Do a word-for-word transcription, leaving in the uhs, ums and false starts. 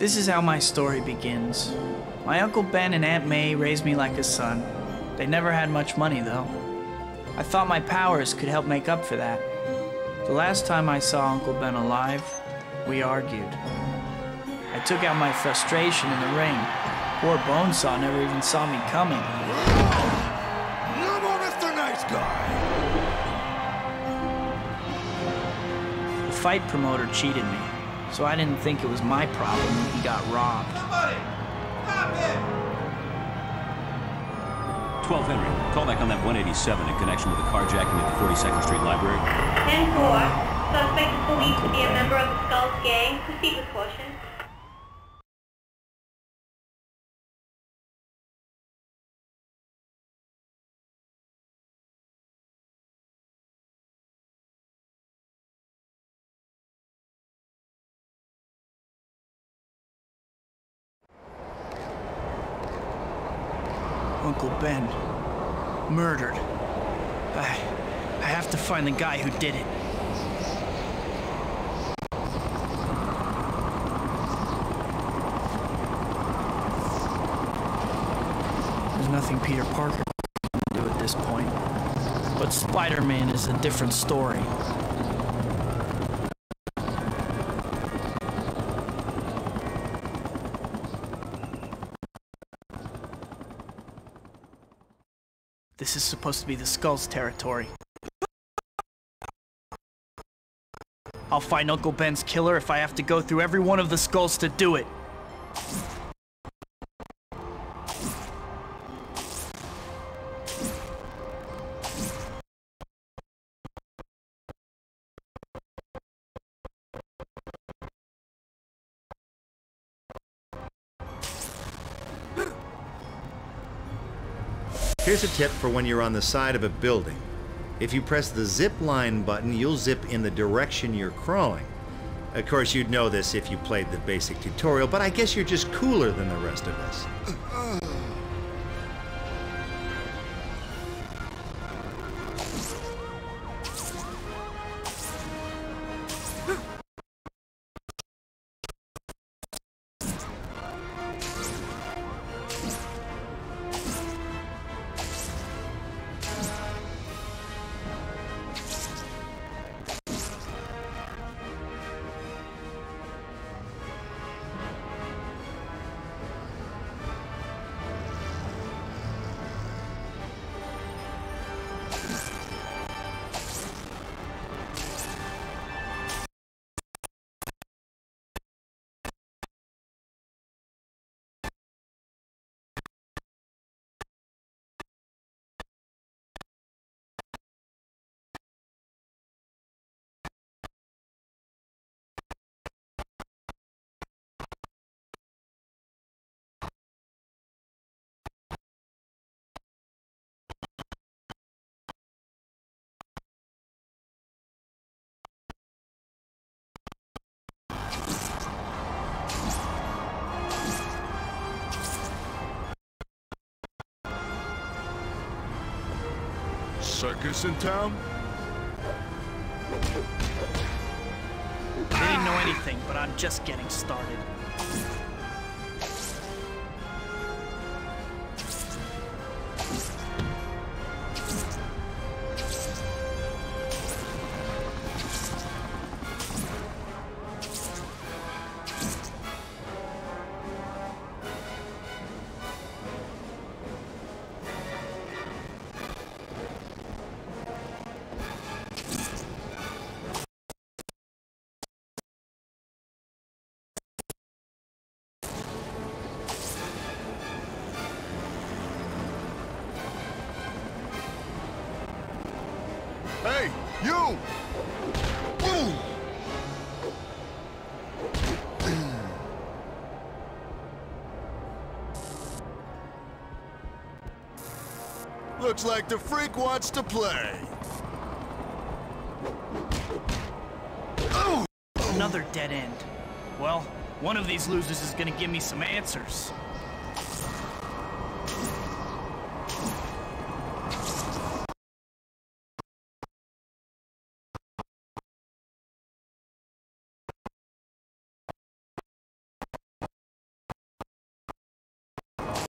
This is how my story begins. My Uncle Ben and Aunt May raised me like a son. They never had much money, though. I thought my powers could help make up for that. The last time I saw Uncle Ben alive, we argued. I took out my frustration in the ring. Poor Bonesaw never even saw me coming. No more Mister Nice Guy! The fight promoter cheated me, so I didn't think it was my problem when he got robbed. Somebody! Stop him! twelve Henry, call back on that one eighty-seven in connection with the carjacking at the forty-second Street Library. ten four. Suspect is believed to be a member of the Skulls gang. Proceed with caution. Uncle Ben. Murdered. I... I have to find the guy who did it. There's nothing Peter Parker can do at this point. But Spider-Man is a different story. This is supposed to be the Skulls' territory. I'll find Uncle Ben's killer if I have to go through every one of the Skulls to do it. Here's a tip for when you're on the side of a building. If you press the zip line button, you'll zip in the direction you're crawling. Of course, you'd know this if you played the basic tutorial, but I guess you're just cooler than the rest of us. Circus in town? They didn't know anything, but I'm just getting started. Hey, you! Boom! Looks like the freak wants to play. Another dead end. Well, one of these losers is gonna give me some answers.